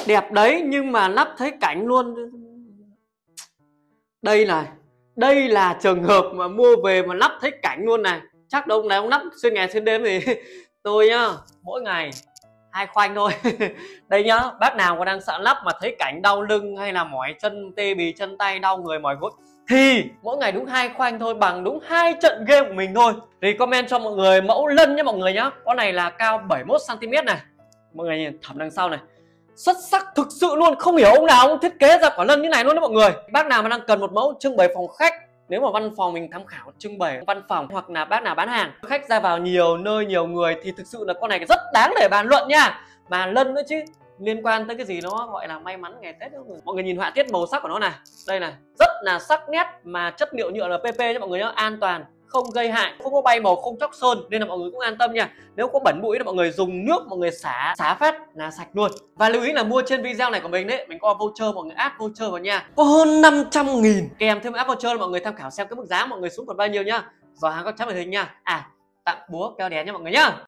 Đẹp đấy nhưng mà nắp thấy cảnh luôn. Đây này, đây là trường hợp mà mua về mà nắp thấy cảnh luôn này. Chắc đâu này ông nắp xuyên ngày xuyên đêm thì tôi nhá, mỗi ngày 2 khoanh thôi. Đây nhá, bác nào còn đang sợ nắp mà thấy cảnh đau lưng hay là mỏi chân, tê bì chân tay, đau người mỏi gối thì mỗi ngày đúng 2 khoanh thôi, bằng đúng 2 trận game của mình thôi. Thì comment cho mọi người mẫu lân nhé mọi người nhá. Con này là cao 71 cm này. Mọi người nhìn thẩm đằng sau này, xuất sắc thực sự luôn, không hiểu ông nào ông thiết kế ra quả lân như này luôn đó mọi người. Bác nào mà đang cần một mẫu trưng bày phòng khách, nếu mà văn phòng mình tham khảo trưng bày văn phòng, hoặc là bác nào bán hàng, khách ra vào nhiều nơi nhiều người thì thực sự là con này rất đáng để bàn luận nha. Mà lân nữa chứ, liên quan tới cái gì nó gọi là may mắn ngày Tết đó. Mọi người nhìn họa tiết màu sắc của nó này, đây này, rất là sắc nét, mà chất liệu nhựa là PP cho mọi người nhá, an toàn, không gây hại, không có bay màu, không chóc sơn, nên là mọi người cũng an tâm nha. Nếu có bẩn bụi thì mọi người dùng nước mọi người xả phát là sạch luôn. Và lưu ý là mua trên video này của mình đấy, mình có voucher, mọi người add voucher vào nha, có hơn 500.000 kèm thêm add voucher, mọi người tham khảo xem cái mức giá mọi người xuống còn bao nhiêu nhá. Giỏ hàng có chấm màn hình nha. À, tặng búa keo đèn nha mọi người nhá.